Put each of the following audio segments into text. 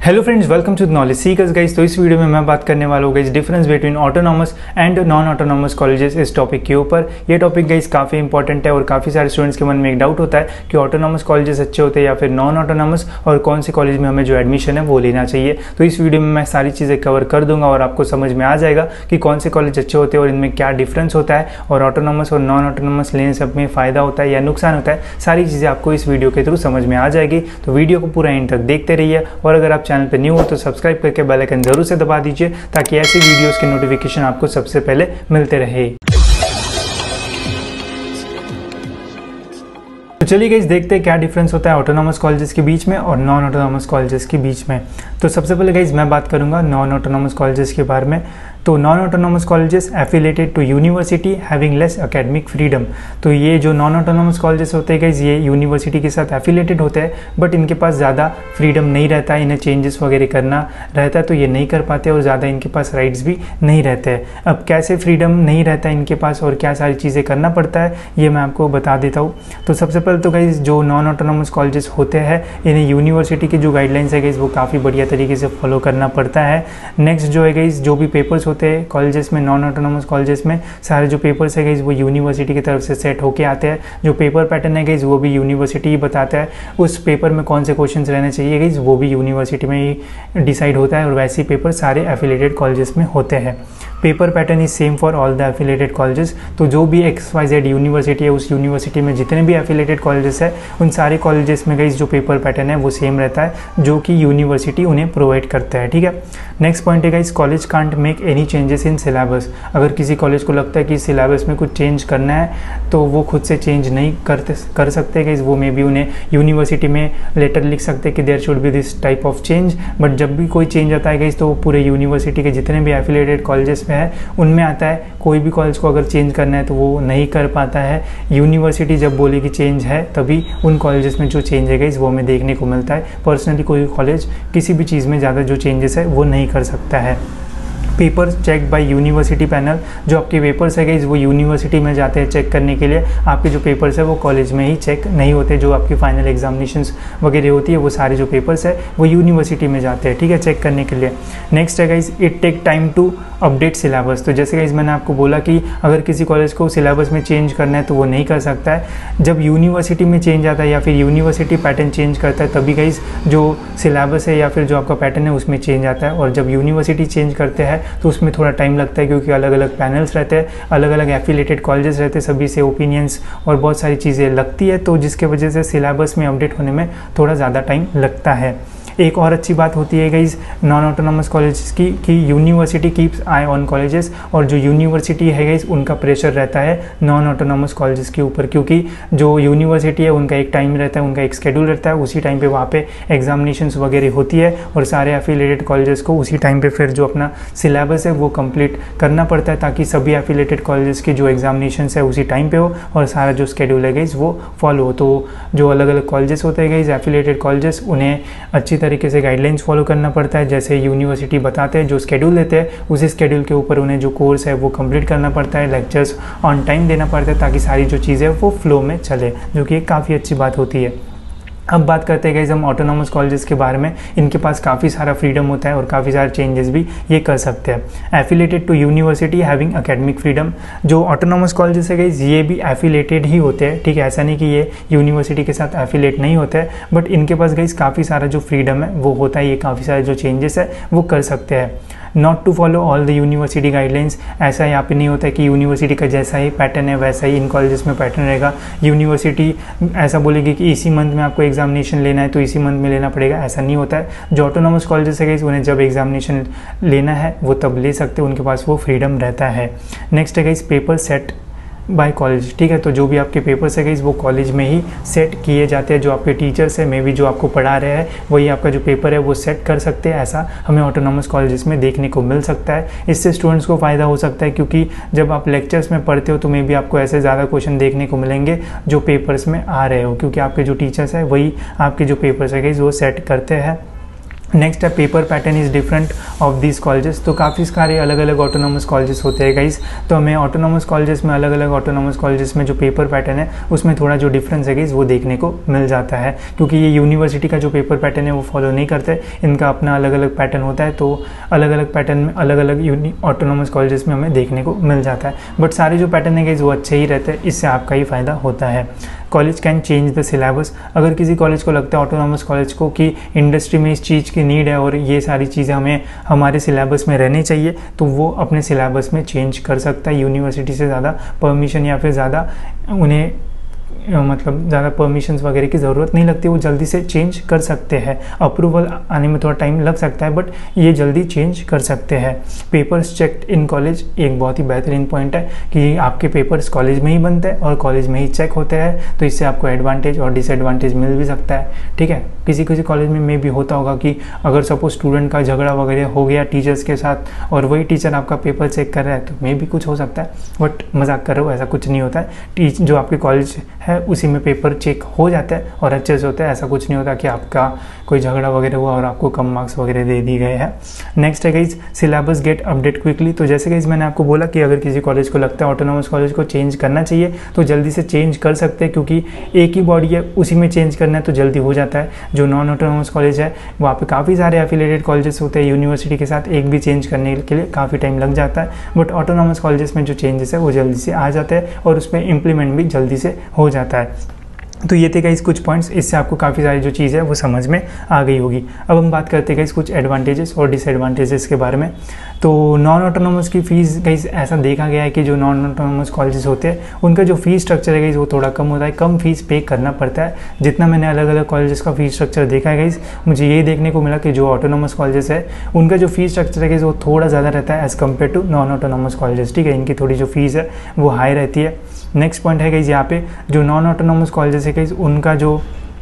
Hello friends, welcome to knowledge seekers guys. तो इस video में मैं बात करने वाला हूँ guys difference between autonomous and non autonomous colleges. इस टॉपिक के ऊपर ये टॉपिक गाइस काफ़ी इंपॉर्टेंट है और काफ़ी सारे स्टूडेंट्स के मन में एक डाउट होता है कि ऑटोनॉमस कॉलेजेस अच्छे होते हैं या फिर नॉन ऑटोनॉमस, और कौन से कॉलेज में हमें जो एडमिशन है वो लेना चाहिए। तो इस वीडियो में मैं सारी चीज़ें कवर कर दूंगा और आपको समझ में आ जाएगा कि कौन से कॉलेज अच्छे होते हैं और इनमें क्या डिफरेंस होता है, और ऑटोनॉमस और नॉन ऑटोनॉमस लेने से में फ़ायदा होता है या नुकसान होता है। सारी चीज़ें आपको इस वीडियो के थ्रू समझ में आ जाएगी। तो वीडियो को पूरा एंड तक देखते रहिए, और अगर आप चैनल पर न्यू हो तो सब्सक्राइब करके बेल आइकन जरूर से दबा दीजिए ताकि ऐसी वीडियोस के नोटिफिकेशन आपको सबसे पहले मिलते रहे। तो चलिए गाइस देखते हैं क्या डिफरेंस होता है ऑटोनॉमस कॉलेजेस के बीच में और नॉन ऑटोनॉमस कॉलेजेस के बीच में। तो सबसे पहले गाइस मैं बात करूंगा नॉन ऑटोनॉमस कॉलेजेस के बारे में। तो non autonomous colleges affiliated to university having less academic freedom. तो ये जो नॉन ऑटोनॉमस कॉलेजेस होते हैं गाइस, ये यूनिवर्सिटी के साथ एफिलेटेड होते हैं, बट इनके पास ज़्यादा फ्रीडम नहीं रहता है। इन्हें चेंजेस वगैरह करना रहता है तो ये नहीं कर पाते, और ज़्यादा इनके पास राइट्स भी नहीं रहते हैं। अब कैसे फ्रीडम नहीं रहता है इनके पास और क्या सारी चीज़ें करना पड़ता है, ये मैं आपको बता देता हूँ। तो सबसे पहले तो गाइस जो नॉन ऑटोनॉमस कॉलेजेस होते हैं, इन्हें यूनिवर्सिटी की जो गाइडलाइंस है गाइस वो काफ़ी बढ़िया तरीके से फॉलो करना पड़ता है। नेक्स्ट जो है गाइस, जो भी पेपर्स होते हैं कॉलेजेस में, नॉन ऑटोनॉमस कॉलेजेस में सारे जो पेपर्स है गाइस वो यूनिवर्सिटी की तरफ से सेट होके आते हैं। जो पेपर पैटर्न है गाइस वो भी यूनिवर्सिटी ही बताता है। उस पेपर में कौन से क्वेश्चंस रहने चाहिए गाइस वो भी यूनिवर्सिटी में ही डिसाइड होता है, और वैसे ही पेपर सारे एफिलिएटेड कॉलेजेस में होते हैं। Paper pattern is same for all the affiliated colleges. तो जो भी XYZ यूनिवर्सिटी है, उस यूनिवर्सिटी में जितने भी एफिलिएटेड कॉलेजेस है, उन सारे कॉलेजेस में गाइस जो पेपर पैटर्न है वो सेम रहता है, जो कि यूनिवर्सिटी उन्हें प्रोवाइड करता है। ठीक है, नेक्स्ट पॉइंट है guys, college can't make any changes in syllabus. अगर किसी कॉलेज को लगता है कि सिलेबस में कुछ चेंज करना है तो वो खुद से चेंज नहीं कर सकते गाइस। वो मे बी उन्हें यूनिवर्सिटी में लेटर लिख सकते हैं कि there should be this type of change, but जब भी कोई चेंज आता है गाइस तो पूरे यूनिवर्सिटी के जितने भी एफिलिएटेड कॉलेजेस है उनमें आता है। कोई भी कॉलेज को अगर चेंज करना है तो वो नहीं कर पाता है। यूनिवर्सिटी जब बोलेगी चेंज है तभी उन कॉलेजेस में जो चेंज है गाइस वो हमें देखने को मिलता है। पर्सनली कोई कॉलेज किसी भी चीज़ में ज़्यादा जो चेंजेस है वो नहीं कर सकता है। Papers check by university panel. जो आपके पेपर्स है गाइस वो यूनिवर्सिटी में जाते हैं चेक करने के लिए। आपके जो पेपर्स है वो कॉलेज में ही चेक नहीं होते। जो आपकी फाइनल एग्जामिनेशंस वगैरह होती है वो सारे जो पेपर्स है वो यूनिवर्सिटी में जाते हैं, ठीक है, चेक करने के लिए। नेक्स्ट है guys, it take time to update syllabus. तो जैसे गाइस मैंने आपको बोला कि अगर किसी कॉलेज को सिलेबस में चेंज करना है तो वो नहीं कर सकता है। जब यूनिवर्सिटी में चेंज आता है या फिर यूनिवर्सिटी पैटर्न चेंज करता है तभी गाइस जो सिलेबस है या फिर जो आपका पैटर्न है उसमें चेंज आता है। और जब यूनिवर्सिटी चेंज करते हैं तो उसमें थोड़ा टाइम लगता है, क्योंकि अलग अलग पैनल्स रहते हैं, अलग अलग एफिलिएटेड कॉलेजेस रहते हैं, सभी से ओपिनियंस और बहुत सारी चीज़ें लगती है, तो जिसके वजह से सिलेबस में अपडेट होने में थोड़ा ज़्यादा टाइम लगता है। एक और अच्छी बात होती है गाइस नॉन ऑटोनॉमस कॉलेजेस की कि university keeps eye on colleges, और जो यूनिवर्सिटी है गाइस उनका प्रेशर रहता है नॉन ऑटोनॉमस कॉलेजेस के ऊपर, क्योंकि जो यूनिवर्सिटी है उनका एक टाइम रहता है, उनका एक शेड्यूल रहता है। उसी टाइम पे वहाँ पे एग्जामिनेशंस वगैरह होती है और सारे एफिलिएटेड कॉलेजेस को उसी टाइम पे फिर जो अपना सिलेबस है वो कंप्लीट करना पड़ता है, ताकि सभी एफिलिएटेड कॉलेजेस की जो एग्जामिनेशंस है उसी टाइम पे हो और सारा जो शेड्यूल है गाइस वो फॉलो हो। तो जो अलग अलग कॉलेजेस होते हैं गाइस एफिलिएटेड कॉलेजेस, उन्हें अच्छी तरीके से गाइडलाइंस फॉलो करना पड़ता है। जैसे यूनिवर्सिटी बताते हैं, जो स्केड्यूल देते हैं उसी स्केड्यूल के ऊपर उन्हें जो कोर्स है वो कंप्लीट करना पड़ता है, लेक्चर्स ऑन टाइम देना पड़ता है, ताकि सारी जो चीज़ें वो फ्लो में चले, जो कि एक काफ़ी अच्छी बात होती है। अब बात करते हैं गाइस हम ऑटोनॉमस कॉलेजेस के बारे में। इनके पास काफ़ी सारा फ्रीडम होता है और काफ़ी सारे चेंजेस भी ये कर सकते हैं। Affiliated to university having academic freedom. जो ऑटोनॉमस कॉलेजेस है गाइस ये भी एफिलेटेड ही होते हैं, ठीक है, ऐसा नहीं कि ये यूनिवर्सिटी के साथ एफिलेट नहीं होते हैं, बट इनके पास गाइस काफ़ी सारा जो फ्रीडम है वो होता है। ये काफ़ी सारे जो चेंजेस है वो कर सकते हैं। Not to follow all the university guidelines. ऐसा यहाँ पे नहीं होता है कि यूनिवर्सिटी का जैसा ही पैटर्न है वैसा ही इन कॉलेजेस में पैटर्न रहेगा। यूनिवर्सिटी ऐसा बोलेगी कि इसी मंथ में आपको एग्जामिनेशन लेना है तो इसी मंथ में लेना पड़ेगा, ऐसा नहीं होता है। जो ऑटोनॉमस कॉलेजेस है गाइस उन्हें जब एग्जामिनेशन लेना है वो तब ले सकते हैं, उनके पास वो फ्रीडम रहता है। नेक्स्ट है guys paper set by college, ठीक है। तो जो भी आपके पेपर्स है गाइस वो कॉलेज में ही सेट किए जाते हैं। जो आपके टीचर्स है मे बी जो आपको पढ़ा रहे हैं वही आपका जो पेपर है वो सेट कर सकते हैं। ऐसा हमें ऑटोनॉमस कॉलेजेस में देखने को मिल सकता है। इससे स्टूडेंट्स को फ़ायदा हो सकता है, क्योंकि जब आप लेक्चर्स में पढ़ते हो तो मे बी आपको ऐसे ज़्यादा क्वेश्चन देखने को मिलेंगे जो पेपर्स में आ रहे हो, क्योंकि आपके जो टीचर्स है वही आपके जो पेपर्स है गाइस वो सेट करते हैं। नेक्स्ट है paper pattern is different of this colleges. तो काफ़ी सारे अलग अलग ऑटोनॉमस कॉलेजेस होते हैं गाइस, तो हमें ऑटोनॉमस कॉलेजेस में अलग अलग ऑटोनॉमस कॉलेजेस में जो पेपर पैटर्न है उसमें थोड़ा जो डिफरेंस है गाइस वो देखने को मिल जाता है, क्योंकि ये यूनिवर्सिटी का जो पेपर पैटर्न है वो फॉलो नहीं करते, इनका अपना अलग अलग पैटर्न होता है। तो अलग अलग पैटर्न में अलग अलग ऑटोनॉमस कॉलेजेस में हमें देखने को मिल जाता है, बट सारे जो पैटर्न है गाइस वो अच्छे ही रहते हैं, इससे आपका ही फ़ायदा होता है। College can change the syllabus. अगर किसी कॉलेज को लगता है ऑटोनॉमस कॉलेज को कि इंडस्ट्री में इस चीज़ की नीड है और ये सारी चीज़ें हमें हमारे सिलेबस में रहनी चाहिए, तो वो अपने सिलेबस में चेंज कर सकता है। यूनिवर्सिटी से ज़्यादा परमिशन या फिर ज़्यादा उन्हें मतलब ज़्यादा परमिशंस वगैरह की ज़रूरत नहीं लगती, वो जल्दी से चेंज कर सकते हैं। अप्रूवल आने में थोड़ा टाइम लग सकता है, बट ये जल्दी चेंज कर सकते हैं। पेपर्स चेक्ड इन कॉलेज एक बहुत ही बेहतरीन पॉइंट है कि आपके पेपर्स कॉलेज में ही बनते हैं और कॉलेज में ही चेक होते हैं, तो इससे आपको एडवांटेज और डिसएडवांटेज मिल भी सकता है। ठीक है, किसी किसी कॉलेज में भी होता होगा कि अगर सपोज स्टूडेंट का झगड़ा वगैरह हो गया टीचर्स के साथ और वही टीचर आपका पेपर चेक कर रहा है, तो मे भी कुछ हो सकता है, बट मजाक कर रहे हो, ऐसा कुछ नहीं होता है। जो आपके कॉलेज है उसी में पेपर चेक हो जाता है और अच्छे से होता है, ऐसा कुछ नहीं होता कि आपका कोई झगड़ा वगैरह हुआ और आपको कम मार्क्स वगैरह दे दिए गए हैं। नेक्स्ट है guys syllabus get update quickly. तो जैसे गाइज मैंने आपको बोला कि अगर किसी कॉलेज को लगता है ऑटोनॉमस कॉलेज को चेंज करना चाहिए तो जल्दी से चेंज कर सकते हैं, क्योंकि एक ही बॉडी है उसी में चेंज करना है तो जल्दी हो जाता है। जो नॉन ऑटोनॉमस कॉलेज है वहाँ पे काफ़ी सारे एफिलिएटेड कॉलेजेस होते हैं यूनिवर्सिटी के साथ, एक भी चेंज करने के लिए काफ़ी टाइम लग जाता है, बट ऑटोनॉमस कॉलेजेस में जो चेंजेस है वो जल्दी से आ जाते हैं और उसमें इम्प्लीमेंट भी जल्दी से हो जाता है। तो ये थे गाइस कुछ पॉइंट्स, इससे आपको काफ़ी सारी जो चीज़ है वो समझ में आ गई होगी। अब हम बात करते हैं गाइस कुछ एडवांटेजेस और डिसएडवांटेजेस के बारे में। तो नॉन ऑटोनॉमस की फ़ीस गाइस ऐसा देखा गया है कि जो नॉन ऑटोनॉमस कॉलेजेस होते हैं उनका जो फ़ीस स्ट्रक्चर है गाइस वो थोड़ा कम होता है, कम फीस पे करना पड़ता है। जितना मैंने अलग अलग कॉलेजेस का फ़ीस स्ट्रक्चर देखा है गाइस, मुझे ये देखने को मिला कि जो ऑटोनॉमस कॉलेजेस है उनका जो फ़ीस स्ट्रक्चर है गाइस वो थोड़ा ज़्यादा रहता है as compare to non autonomous colleges. ठीक है, इनकी थोड़ी जो फीस है वो हाई रहती है। नेक्स्ट पॉइंट है गाइस यहाँ पे जो नॉन ऑटोनॉमस कॉलेजेस है गाइस उनका जो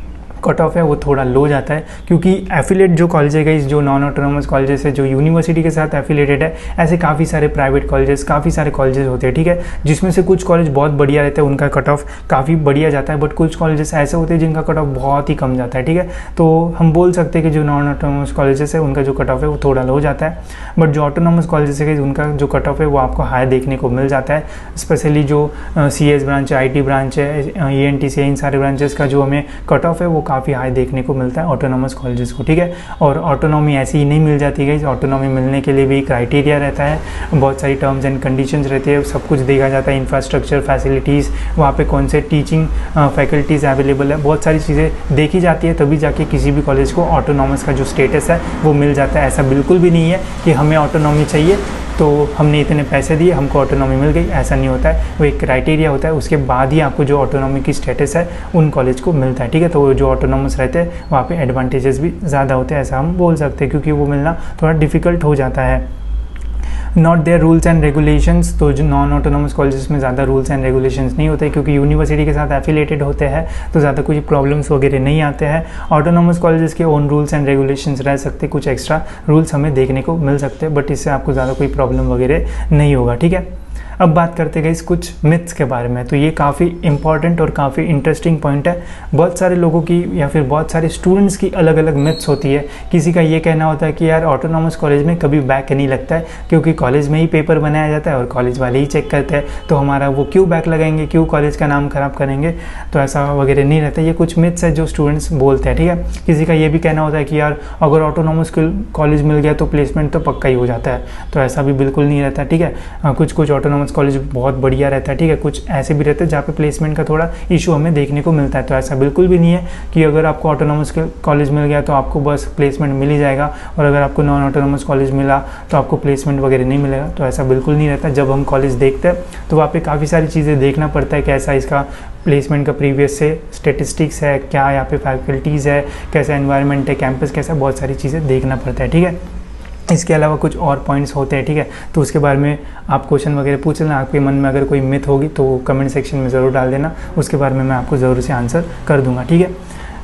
कट ऑफ है वो थोड़ा लो जाता है, क्योंकि एफिलेट जो कॉलेज है गाइस जो नॉन ऑटोनॉमस कॉलेजेस है जो यूनिवर्सिटी के साथ एफिलेटेड है, ऐसे काफ़ी सारे प्राइवेट कॉलेजेस काफ़ी सारे कॉलेजेस होते हैं। ठीक है, जिसमें से कुछ कॉलेज बहुत बढ़िया रहते हैं, उनका कट ऑफ काफ़ी बढ़िया जाता है, बट कुछ कॉलेजेस ऐसे होते हैं जिनका कट ऑफ बहुत ही कम जाता है। ठीक है, तो हम बोल सकते हैं कि जो नॉन ऑटोनॉमस कॉलेजेस है उनका जो कट ऑफ है वो थोड़ा लो जाता है, बट जो ऑटोनॉमस कॉलेजेस है उनका जो कट ऑफ है वो आपको हाई देखने को मिल जाता है। स्पेशली जो CS ब्रांच है, IT ब्रांच है, ENTC है, इन सारे ब्रांचेस का जो हमें कट ऑफ है वो काफ़ी हाई देखने को मिलता है ऑटोनॉमस कॉलेजेस को। ठीक है, और ऑटोनॉमी ऐसी ही नहीं मिल जाती है, ऑटोनॉमी मिलने के लिए भी क्राइटेरिया रहता है, बहुत सारी टर्म्स एंड कंडीशंस रहती है, सब कुछ देखा जाता है, इंफ्रास्ट्रक्चर, फैसिलिटीज़, वहाँ पे कौन से टीचिंग फैकल्टीज़ अवेलेबल है, बहुत सारी चीज़ें देखी जाती है, तभी जाके किसी भी कॉलेज को ऑटोनॉमस का जो स्टेटस है वो मिल जाता है। ऐसा बिल्कुल भी नहीं है कि हमें ऑटोनॉमी चाहिए तो हमने इतने पैसे दिए हमको ऑटोनॉमी मिल गई, ऐसा नहीं होता है। वो एक क्राइटेरिया होता है, उसके बाद ही आपको जो ऑटोनॉमी की स्टेटस है उन कॉलेज को मिलता है। ठीक है, तो जो ऑटोनॉमस रहते हैं वहाँ पे एडवांटेजेस भी ज़्यादा होते हैं, ऐसा हम बोल सकते हैं, क्योंकि वो मिलना थोड़ा डिफ़िकल्ट हो जाता है। Not their rules and regulations. तो जो नॉन ऑटोनॉमस कॉलेजेस में ज़्यादा रूल्स एंड रेगुलेशंस नहीं होते, क्योंकि यूनिवर्सिटी के साथ एफिलेटेड होते हैं तो ज़्यादा कुछ प्रॉब्लम्स वगैरह नहीं आते हैं। ऑटोनॉमस कॉलेजेस के ओन रूल्स एंड रेगुलेशंस रह सकते, कुछ एक्स्ट्रा रूल्स हमें देखने को मिल सकते हैं, बट इससे आपको ज़्यादा कोई प्रॉब्लम वगैरह नहीं होगा। ठीक है, अब बात करते हैं कुछ मिथ्स के बारे में। तो ये काफ़ी इंपॉर्टेंट और काफ़ी इंटरेस्टिंग पॉइंट है। बहुत सारे लोगों की या फिर बहुत सारे स्टूडेंट्स की अलग अलग मिथ्स होती है। किसी का ये कहना होता है कि यार ऑटोनॉमस कॉलेज में कभी बैक नहीं लगता है, क्योंकि कॉलेज में ही पेपर बनाया जाता है और कॉलेज वाले ही चेक करते हैं, तो हमारा वो क्यों बैक लगाएंगे, क्यों कॉलेज का नाम ख़राब करेंगे। तो ऐसा वगैरह नहीं रहता, ये कुछ मिथ्स है जो स्टूडेंट्स बोलते हैं। ठीक है, किसी का ये भी कहना होता है कि यार अगर ऑटोनॉमस कॉलेज मिल गया तो प्लेसमेंट तो पक्का ही हो जाता है, तो ऐसा भी बिल्कुल नहीं रहता। ठीक है, कुछ ऑटोनॉमस कॉलेज बहुत बढ़िया रहता है। ठीक है, कुछ ऐसे भी रहते हैं जहाँ पे प्लेसमेंट का थोड़ा इशू हमें देखने को मिलता है, तो ऐसा बिल्कुल भी नहीं है कि अगर आपको ऑटोनॉमस कॉलेज मिल गया तो आपको बस प्लेसमेंट मिल ही जाएगा, और अगर आपको नॉन ऑटोनॉमस कॉलेज मिला तो आपको प्लेसमेंट वगैरह नहीं मिलेगा। तो ऐसा बिल्कुल नहीं रहता। जब हम कॉलेज देखते हैं तो वहाँ पे काफ़ी सारी चीज़ें देखना पड़ता है, कैसा इसका प्लेसमेंट का प्रीवियस से स्टेटिस्टिक्स है, क्या यहाँ पे फैकल्टीज़ है, कैसा एनवायरनमेंट है, कैंपस कैसा, बहुत सारी चीज़ें देखना पड़ता है। ठीक है, इसके अलावा कुछ और पॉइंट्स होते हैं। ठीक है, तो उसके बारे में आप क्वेश्चन वगैरह पूछ लेना, आपके मन में अगर कोई मिथ होगी तो कमेंट सेक्शन में ज़रूर डाल देना, उसके बारे में मैं आपको ज़रूर से आंसर कर दूंगा। ठीक है,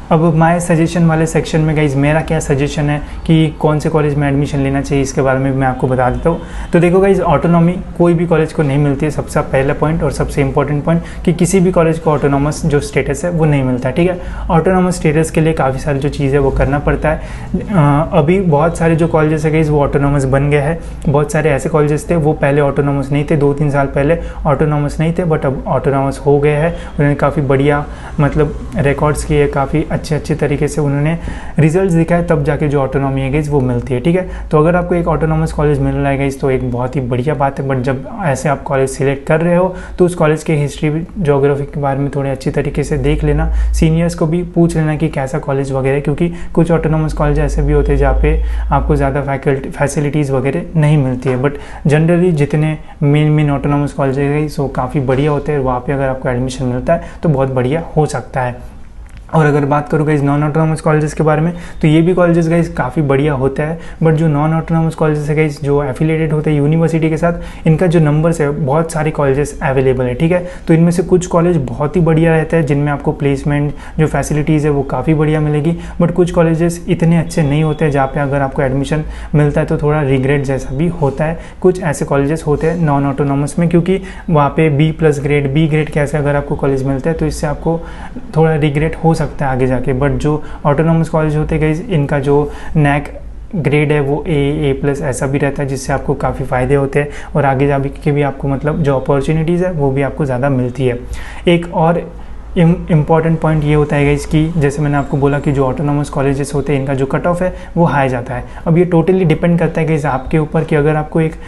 अब माय सजेशन वाले सेक्शन में गाइज मेरा क्या सजेशन है कि कौन से कॉलेज में एडमिशन लेना चाहिए, इसके बारे में मैं आपको बता देता हूँ। तो देखो गाइज, ऑटोनॉमी कोई भी कॉलेज को नहीं मिलती है, सबसे पहला पॉइंट और सबसे इंपॉर्टेंट पॉइंट कि किसी भी कॉलेज को ऑटोनॉमस जो स्टेटस है वो नहीं मिलता है, ठीक है। ऑटोनॉमस स्टेटस के लिए काफ़ी सारी जो चीज़ें वो करना पड़ता है। अभी बहुत सारे जो कॉलेजेस है गाइज वो ऑटोनॉमस बन गए हैं। बहुत सारे ऐसे कॉलेजेस थे वो पहले ऑटोनॉमस नहीं थे, 2-3 साल पहले ऑटोनॉमस नहीं थे, बट अब ऑटोनॉमस हो गए हैं। उन्होंने काफ़ी बढ़िया मतलब रिकॉर्ड्स किए, काफ़ी अच्छे तरीके से उन्होंने रिजल्ट्स दिखाए, तब जाके जो ऑटोनॉमी है गाइस वो मिलती है, ठीक है। तो अगर आपको एक ऑटोनॉमस कॉलेज मिल रहा है गाइस तो एक बहुत ही बढ़िया बात है, बट जब ऐसे आप कॉलेज सिलेक्ट कर रहे हो तो उस कॉलेज के हिस्ट्री ज्योग्राफी के बारे में थोड़े अच्छी तरीके से देख लेना, सीनियर्स को भी पूछ लेना कि कैसा कॉलेज वगैरह, क्योंकि कुछ ऑटोनॉमस कॉलेज ऐसे भी होते हैं जहाँ पे आपको ज़्यादा फैसिलिटीज़ वगैरह नहीं मिलती है, बट जनरली जितने मेन ऑटोनॉमस कॉलेज है गाइस वो काफ़ी बढ़िया होते हैं। वहाँ पे अगर आपको एडमिशन मिलता है तो बहुत बढ़िया हो सकता है। और अगर बात करूँ गाइज नॉन ऑटोनॉमस कॉलेजेस के बारे में, तो ये भी कॉलेजेस गाइज काफ़ी बढ़िया होता है, बट जो नॉन ऑटोनॉमस कॉलेजेस है गाइज जो एफिलिएटेड होते हैं यूनिवर्सिटी के साथ, इनका जो नंबर्स है बहुत सारे कॉलेजेस अवेलेबल है, ठीक है। तो इनमें से कुछ कॉलेज बहुत ही बढ़िया रहता है जिनमें आपको प्लेसमेंट जो फैसिलिटीज़ है वो काफ़ी बढ़िया मिलेगी, बट कुछ कॉलेजेस इतने अच्छे नहीं होते हैं जहाँ पे अगर आपको एडमिशन मिलता है तो थोड़ा रिग्रेट जैसा भी होता है। कुछ ऐसे कॉलेजेस होते हैं नॉन ऑटोनॉमस में, क्योंकि वहाँ पे B+ ग्रेड, B ग्रेड कैसे अगर आपको कॉलेज मिलता है तो इससे आपको थोड़ा रिग्रेट हो सकता है आगे जाके। बट जो ऑटोनॉमस कॉलेज होते हैं इनका जो NAC ग्रेड है वो A+ ऐसा भी रहता है, जिससे आपको काफ़ी फ़ायदे होते हैं और आगे जाके भी आपको मतलब जो अपॉर्चुनिटीज़ है वो भी आपको ज़्यादा मिलती है। एक और इम्पॉर्टेंट पॉइंट ये होता है गाइस कि जैसे मैंने आपको बोला कि जो ऑटोनॉमस कॉलेजेस होते हैं इनका जो कट ऑफ है वो हाई जाता है। अब ये टोटली डिपेंड करता है गाइस आपके ऊपर कि अगर आपको एक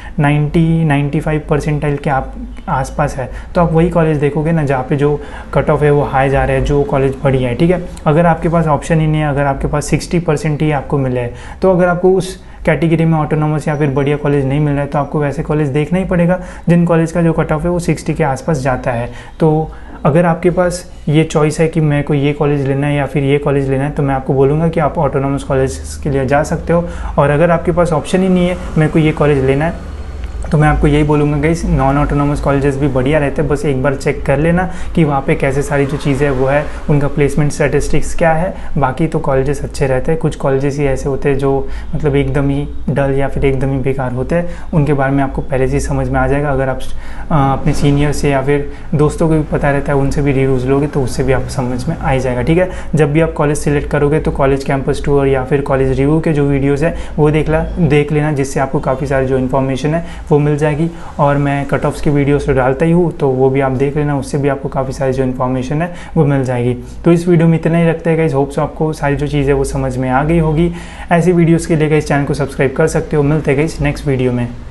90-95 परसेंटाइल के आप आसपास है तो आप वही कॉलेज देखोगे ना जहाँ पे जो कट ऑफ है वो हाई जा रहा है, जो कॉलेज बढ़िया है, ठीक है। अगर आपके पास ऑप्शन ही नहीं है, अगर आपके पास 60% ही आपको मिले है, तो अगर आपको उस कैटेगरी में ऑटोनॉमस या फिर बढ़िया कॉलेज नहीं मिल रहा है तो आपको वैसे कॉलेज देखना ही पड़ेगा जिन कॉलेज का जो कट ऑफ है वो 60 के आसपास जाता है। तो अगर आपके पास ये चॉइस है कि मेरे को ये कॉलेज लेना है या फिर ये कॉलेज लेना है, तो मैं आपको बोलूँगा कि आप ऑटोनॉमस कॉलेज के लिए जा सकते हो। और अगर आपके पास ऑप्शन ही नहीं है मेरे को ये कॉलेज लेना है, तो मैं आपको यही बोलूँगा गाइस नॉन ऑटोनॉमस कॉलेजेस भी बढ़िया रहते हैं, बस एक बार चेक कर लेना कि वहाँ पे कैसे सारी जो चीज़ें वो है, उनका प्लेसमेंट स्टैटिस्टिक्स क्या है। बाकी तो कॉलेजेस अच्छे रहते हैं, कुछ कॉलेजेस ही ऐसे होते हैं जो मतलब एकदम ही डल या फिर एकदम ही बेकार होते हैं, उनके बारे में आपको पहले से ही समझ में आ जाएगा। अगर आप अपने सीनियर से या फिर दोस्तों को भी पता रहता है, उनसे भी रिव्यूज़ लोगे तो उससे भी आपको समझ में आ जाएगा, ठीक है। जब भी आप कॉलेज सिलेक्ट करोगे तो कॉलेज कैंपस टूर या फिर कॉलेज रिव्यू के जो वीडियोज़ है वो देख लेना, जिससे आपको काफ़ी सारी जो इन्फॉर्मेशन है वो मिल जाएगी। और मैं कट ऑफ्स की वीडियोस तो डालता ही हूँ, तो वो भी आप देख लेना, उससे भी आपको काफ़ी सारी जो इन्फॉर्मेशन है वो मिल जाएगी। तो इस वीडियो में इतना ही रखते हैं गाइस, होप्स आपको सारी जो चीज़ें वो समझ में आ गई होगी। ऐसी वीडियोस के लिए गाइस चैनल को सब्सक्राइब कर सकते हो। मिलते हैं गाइस नेक्स्ट वीडियो में।